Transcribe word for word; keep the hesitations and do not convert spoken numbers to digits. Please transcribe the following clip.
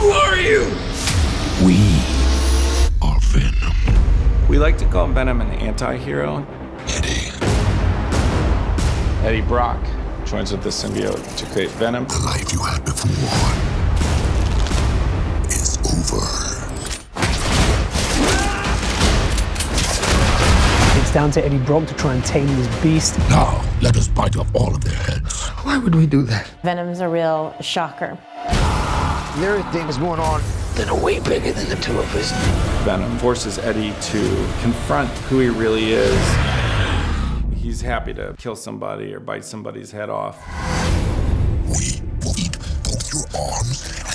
Who are you? We are Venom. We like to call Venom an anti-hero. Eddie. Eddie Brock joins with the symbiote to create Venom. The life you had before is over. It's down to Eddie Brock to try and tame this beast. Now, let us bite off all of their heads. Why would we do that? Venom's a real shocker. There are things going on that are way bigger than the two of us. Venom forces Eddie to confront who he really is. He's happy to kill somebody or bite somebody's head off. We will eat both your arms